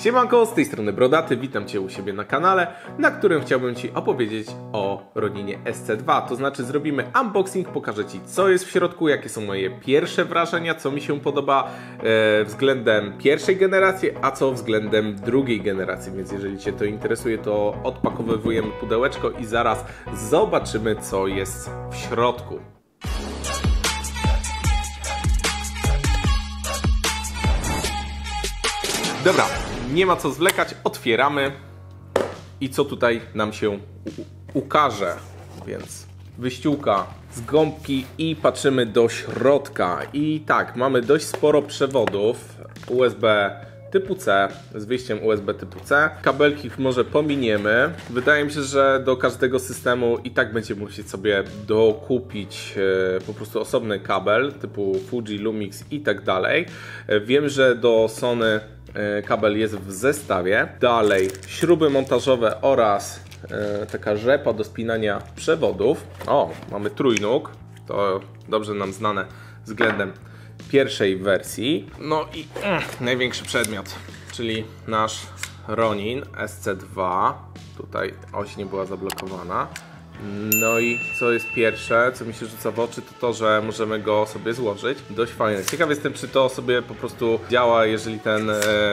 Siemanko, z tej strony Brodaty, witam Cię u siebie na kanale, na którym chciałbym Ci opowiedzieć o Roninie SC2. To znaczy zrobimy unboxing, pokażę Ci co jest w środku, jakie są moje pierwsze wrażenia, co mi się podoba względem pierwszej generacji, a co względem drugiej generacji. Więc jeżeli Cię to interesuje, to odpakowujemy pudełeczko i zaraz zobaczymy co jest w środku. Dobra, nie ma co zwlekać, otwieramy i co tutaj nam się ukaże, więc wyściółka z gąbki i patrzymy do środka. I tak, mamy dość sporo przewodów USB typu C z wyjściem USB typu C. Kabelki może pominiemy. Wydaje mi się, że do każdego systemu i tak będziemy musieć sobie dokupić po prostu osobny kabel typu Fuji, Lumix i tak dalej. Wiem, że do Sony kabel jest w zestawie. Dalej śruby montażowe oraz taka rzepa do spinania przewodów. O, mamy trójnóg. To dobrze nam znane względem pierwszej wersji. No i największy przedmiot, czyli nasz Ronin SC2. Tutaj oś nie była zablokowana. No i co jest pierwsze, co mi się rzuca w oczy, to że możemy go sobie złożyć. Dość fajne. Ciekaw jestem, czy to sobie po prostu działa, jeżeli ten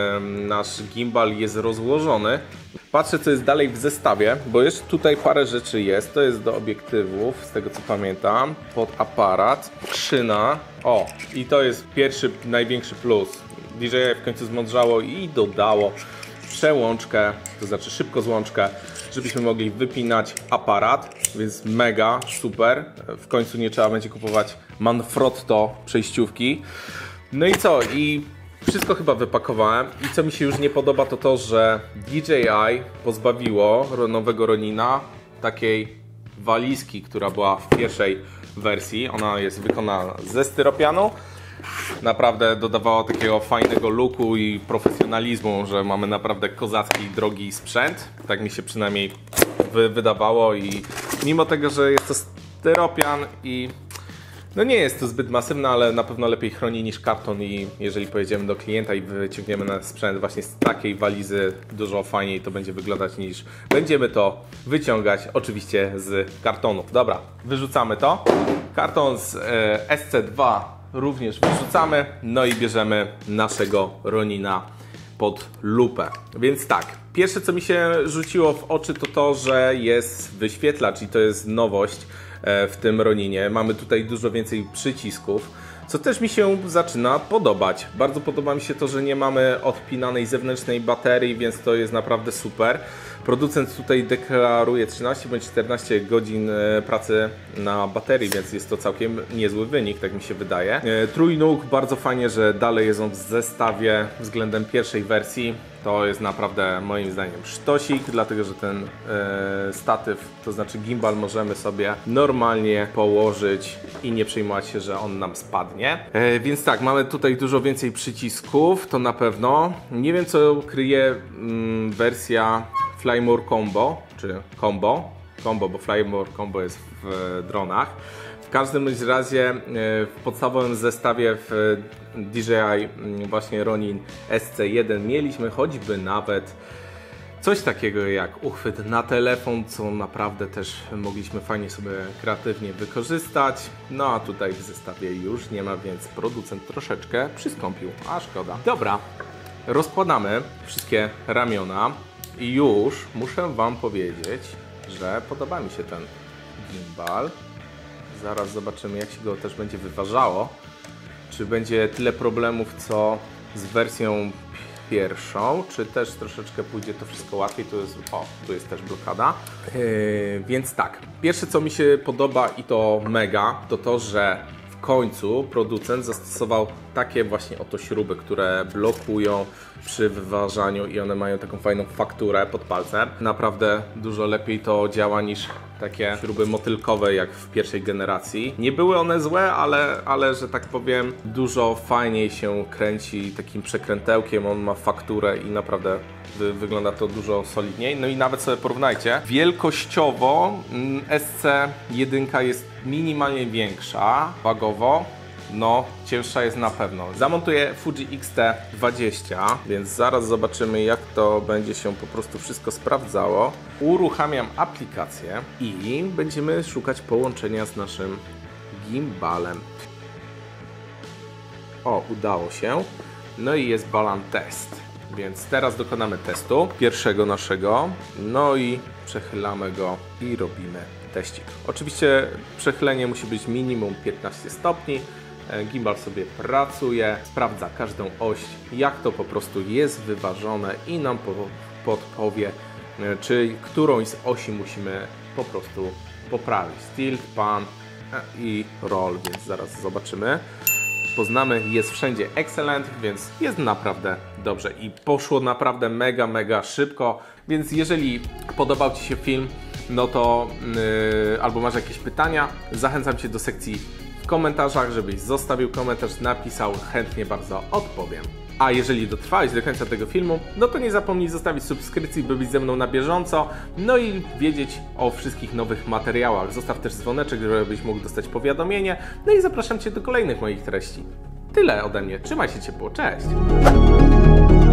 nasz gimbal jest rozłożony. Patrzę, co jest dalej w zestawie, bo jeszcze tutaj parę rzeczy jest. To jest do obiektywów, z tego co pamiętam, pod aparat, szyna. O, i to jest pierwszy, największy plus. DJI w końcu zmądrzało i dodało przełączkę, to znaczy szybkozłączkę, żebyśmy mogli wypinać aparat, więc mega, super. W końcu nie trzeba będzie kupować Manfrotto przejściówki. No i co? I wszystko chyba wypakowałem. I co mi się już nie podoba, to to, że DJI pozbawiło nowego Ronina takiej walizki, która była w pierwszej wersji. Ona jest wykonana ze styropianu. Naprawdę dodawała takiego fajnego looku i profesjonalizmu, że mamy naprawdę kozacki, drogi sprzęt. Tak mi się przynajmniej wydawało i mimo tego, że jest to styropian i no nie jest to zbyt masywne, ale na pewno lepiej chroni niż karton i jeżeli pojedziemy do klienta i wyciągniemy nasz sprzęt właśnie z takiej walizy, dużo fajniej to będzie wyglądać niż będziemy to wyciągać oczywiście z kartonu. Dobra, wyrzucamy to. Karton z SC2 również wyrzucamy, no i bierzemy naszego Ronina pod lupę. Więc tak, pierwsze co mi się rzuciło w oczy to to, że jest wyświetlacz i to jest nowość w tym Roninie. Mamy tutaj dużo więcej przycisków, co też mi się zaczyna podobać. Bardzo podoba mi się to, że nie mamy odpinanej zewnętrznej baterii, więc to jest naprawdę super. Producent tutaj deklaruje 13 bądź 14 godzin pracy na baterii, więc jest to całkiem niezły wynik, tak mi się wydaje. Trójnóg, bardzo fajnie, że dalej jest on w zestawie względem pierwszej wersji. To jest naprawdę moim zdaniem sztosik, dlatego że ten statyw, to znaczy gimbal, możemy sobie normalnie położyć i nie przejmować się, że on nam spadnie. Więc tak, mamy tutaj dużo więcej przycisków, to na pewno. Nie wiem co kryje wersja Flymore Combo, czy Combo, bo Flymore Combo jest w dronach. W każdym razie w podstawowym zestawie w DJI właśnie Ronin SC1 mieliśmy choćby nawet coś takiego jak uchwyt na telefon, co naprawdę też mogliśmy fajnie sobie kreatywnie wykorzystać. No a tutaj w zestawie już nie ma, więc producent troszeczkę przyskąpił, a szkoda. Dobra, rozkładamy wszystkie ramiona i już muszę Wam powiedzieć, że podoba mi się ten gimbal. Zaraz zobaczymy, jak się go też będzie wyważało. Czy będzie tyle problemów, co z wersją pierwszą, czy też troszeczkę pójdzie to wszystko łatwiej. Tu jest też blokada. Więc tak, pierwsze co mi się podoba i to mega, to to, że w końcu producent zastosował takie właśnie oto śruby, które blokują przy wyważaniu i one mają taką fajną fakturę pod palcem. Naprawdę dużo lepiej to działa niż takie śruby motylkowe jak w pierwszej generacji. Nie były one złe, ale że tak powiem dużo fajniej się kręci takim przekrętełkiem, on ma fakturę i naprawdę wygląda to dużo solidniej. No i nawet sobie porównajcie, wielkościowo SC1 jest minimalnie większa, wagowo No, cięższa jest na pewno. Zamontuję Fuji X-T20, więc zaraz zobaczymy, jak to będzie się po prostu wszystko sprawdzało. Uruchamiam aplikację i będziemy szukać połączenia z naszym gimbalem. O, udało się. No i jest Balan Test. Więc teraz dokonamy testu pierwszego naszego. No i przechylamy go i robimy teścik. Oczywiście przechylenie musi być minimum 15 stopni. Gimbal sobie pracuje, sprawdza każdą oś, jak to po prostu jest wyważone i nam podpowie, czy którąś z osi musimy po prostu poprawić. Tilt, pan i roll, więc zaraz zobaczymy. Poznamy, jest wszędzie excellent, więc jest naprawdę dobrze i poszło naprawdę mega szybko, więc jeżeli podobał Ci się film, no to albo masz jakieś pytania, zachęcam Cię do sekcji w komentarzach, żebyś zostawił komentarz, napisał, chętnie bardzo odpowiem. A jeżeli dotrwałeś do końca tego filmu, no to nie zapomnij zostawić subskrypcji, by być ze mną na bieżąco, no i wiedzieć o wszystkich nowych materiałach. Zostaw też dzwoneczek, żebyś mógł dostać powiadomienie, no i zapraszam Cię do kolejnych moich treści. Tyle ode mnie, trzymaj się ciepło, cześć!